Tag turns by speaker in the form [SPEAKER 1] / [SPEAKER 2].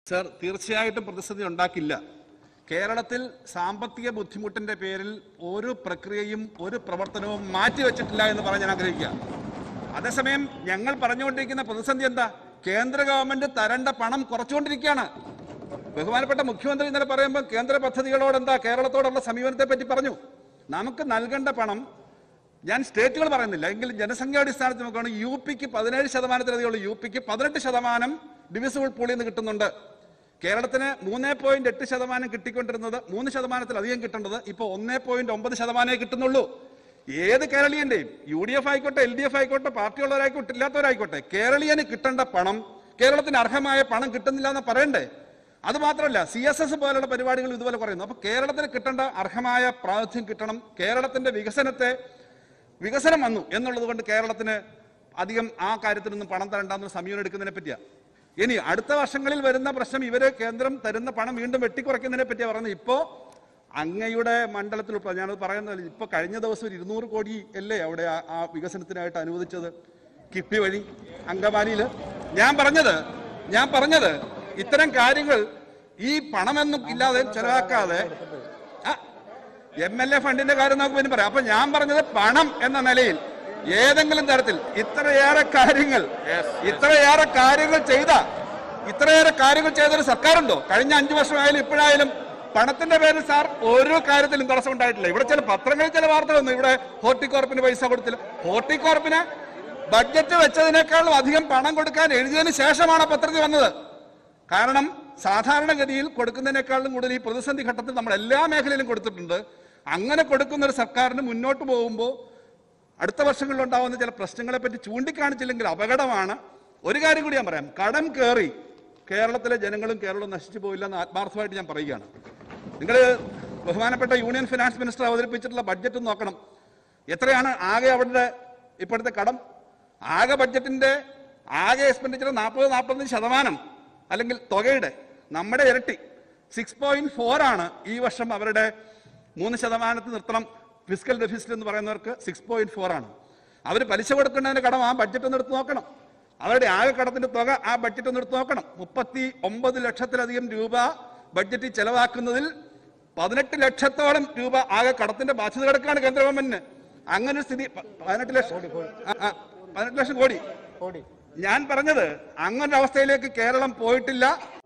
[SPEAKER 1] Sir, തീർച്ചയായിട്ടും പ്രതിസന്ധി ഉണ്ടാക്കില്ല. കേരളത്തിൽ സാമ്പത്തിക ബുദ്ധിമുട്ടിന്റെ പേരിൽ ഒരു പ്രക്രിയയും ഒരു പ്രവർത്തനവും മാറ്റിവെച്ചിട്ടില്ല എന്ന് പറയാൻ ഞാൻ ആഗ്രഹിക്കുക. അതേസമയം ഞങ്ങൾ പറഞ്ഞുകൊണ്ടിരിക്കുന്ന പ്രതിസന്ധി എന്താ? കേന്ദ്ര ഗവൺമെന്റ് തരേണ്ട പണം കുറച്ചുകൊണ്ടിരിക്കുകയാണ്. ബഹുമാനപ്പെട്ട മുഖ്യമന്ത്രി ഇന്നലെ പറയുമ്പോൾ കേന്ദ്ര പദ്ധതികളോട് എന്താ കേരളത്തോടുള്ള സമീപനത്തെ പറ്റി പറഞ്ഞു. നമുക്ക് നൽകേണ്ട പണം, ഞാൻ സ്റ്റേറ്റുകൾ പറയുന്നില്ല, എങ്കിലും ജനസംഖ്യാടിസ്ഥാനത്തിൽ നോക്കുകയാണ്. യു പിക്ക് 17%-ലധികമുള്ള യു പിക്ക് 18% ഡിവിസിബിൾ പൂളിൽ നിന്ന് കിട്ടുന്നുണ്ട്. കേരളത്തിന് 3.8% കിട്ടിക്കൊണ്ടിരുന്നത് 3%-ലധികം കിട്ടേണ്ടത് ഇപ്പോൾ 1.9% കിട്ടുന്നുള്ളൂ. ഏത് കേരളീയന്റെയും, UDF ആയിക്കോട്ടെ, LDF ആയിക്കോട്ടെ, പാർട്ടിയുള്ളവരായിക്കോട്ടെ, ഇല്ലാത്തവരായിക്കോട്ടെ, കേരളീയന് കിട്ടേണ്ട പണം, കേരളത്തിന് അർഹമായ പണം കിട്ടുന്നില്ല എന്ന് പറയണ്ടേ? അത് മാത്രമല്ല, CSS പോലുള്ള പരിപാടികൾ ഇതുപോലെ പറയുന്നു. അപ്പൊ കേരളത്തിന് കിട്ടേണ്ട അർഹമായ പ്രാതിനിധ്യം കിട്ടണം. കേരളത്തിന്റെ വികസനം വന്നു എന്നുള്ളത് കൊണ്ട് കേരളത്തിന് അധികം ആ കാര്യത്തിനൊന്നും പണം തരണ്ടെന്ന് സമീപനം എടുക്കുന്നതിനെ പറ്റിയാ. ഇനി അടുത്ത വർഷങ്ങളിൽ വരുന്ന പ്രശ്നം, ഇവര് കേന്ദ്രം തരുന്ന പണം വീണ്ടും വെട്ടിക്കുറയ്ക്കുന്നതിനെ പറ്റിയാ പറയുന്നത്. ഇപ്പോ അങ്ങയുടെ മണ്ഡലത്തിൽ ഞാനത് പറയുന്നത്, ഇപ്പൊ കഴിഞ്ഞ ദിവസം 200 കോടി അല്ലേ അവിടെ ആ വികസനത്തിനായിട്ട് അനുവദിച്ചത് കിഫ്ബി വഴി അങ്കമാലിയിൽ. ഞാൻ പറഞ്ഞത് ഇത്തരം കാര്യങ്ങൾ ഈ പണമെന്നും ഇല്ലാതെ ചെലവാക്കാതെ MLA ഫണ്ടിന്റെ കാര്യം നമുക്ക് പിന്നെ പറയാം. അപ്പൊ ഞാൻ പറഞ്ഞത് പണം എന്ന നിലയിൽ ഏതെങ്കിലും തരത്തിൽ ഇത്രയേറെ കാര്യങ്ങൾ ചെയ്തൊരു സർക്കാരുണ്ടോ? കഴിഞ്ഞ 5 വർഷമായാലും ഇപ്പോഴായാലും പണത്തിന്റെ പേരിൽ സാർ ഒരു കാര്യത്തിലും തടസ്സം ഉണ്ടായിട്ടില്ല. ഇവിടെ ചില പത്രങ്ങളിൽ ചില വാർത്ത വന്നു, ഇവിടെ ഹോർട്ടികോർപ്പിന് പൈസ കൊടുത്തില്ല. ഹോർട്ടികോർപ്പിന് ബഡ്ജറ്റ് വെച്ചതിനേക്കാളും അധികം പണം കൊടുക്കാൻ എഴുതിയതിനു ശേഷമാണ് പത്രത്തിൽ വന്നത്. കാരണം സാധാരണഗതിയിൽ കൊടുക്കുന്നതിനേക്കാളും കൂടുതൽ ഈ പ്രതിസന്ധി ഘട്ടത്തിൽ നമ്മൾ എല്ലാ മേഖലയിലും കൊടുത്തിട്ടുണ്ട്. അങ്ങനെ കൊടുക്കുന്ന ഒരു സർക്കാരിന് മുന്നോട്ട് പോകുമ്പോൾ അടുത്ത വർഷങ്ങളിൽ ഉണ്ടാവുന്ന ചില പ്രശ്നങ്ങളെ പറ്റി ചൂണ്ടിക്കാണിച്ചില്ലെങ്കിൽ അപകടമാണ്. ഒരു കാര്യം കൂടി ഞാൻ പറയാം. കടം കയറി കേരളത്തിലെ ജനങ്ങളും കേരളവും നശിച്ചു പോയില്ല എന്ന് ആത്മാർത്ഥമായിട്ട് ഞാൻ പറയുകയാണ്. നിങ്ങൾ ബഹുമാനപ്പെട്ട യൂണിയൻ ഫിനാൻസ് മിനിസ്റ്റർ അവതരിപ്പിച്ചിട്ടുള്ള ബഡ്ജറ്റ് നോക്കണം. എത്രയാണ് ആകെ അവരുടെ ഇപ്പോഴത്തെ കടം? ആകെ ബഡ്ജറ്റിന്റെ ആകെ എക്സ്പെൻഡിച്ചർ 40-45% അല്ലെങ്കിൽ തുകയുടെ നമ്മുടെ ഇരട്ടി 6.4 ആണ്. ഈ വർഷം അവരുടെ 3% നിർത്തണം. ഫിസിക്കൽ ഡെഫിസിറ്റ് എന്ന് പറയുന്നവർക്ക് 6.4 ആണ്. അവർ പലിശ കൊടുക്കേണ്ടതിന്റെ കടം ആ ബഡ്ജറ്റ് ഒന്ന് എടുത്ത് നോക്കണം. അവരുടെ ആകെ കടത്തിന്റെ തുക ആ ബഡ്ജറ്റ് ഒന്ന് എടുത്ത് നോക്കണം. 39 ലക്ഷത്തിലധികം രൂപ ബഡ്ജറ്റ് ചെലവാക്കുന്നതിൽ 18 ലക്ഷത്തോളം രൂപ ആകെ കടത്തിന്റെ ബാധ്യത കിടക്കുകയാണ് കേന്ദ്ര ഗവൺമെന്റിന്. അങ്ങനെ ഒരു സ്ഥിതി 18 ലക്ഷം കോടി. ഞാൻ പറഞ്ഞത് അങ്ങനൊരു അവസ്ഥയിലേക്ക് കേരളം പോയിട്ടില്ല.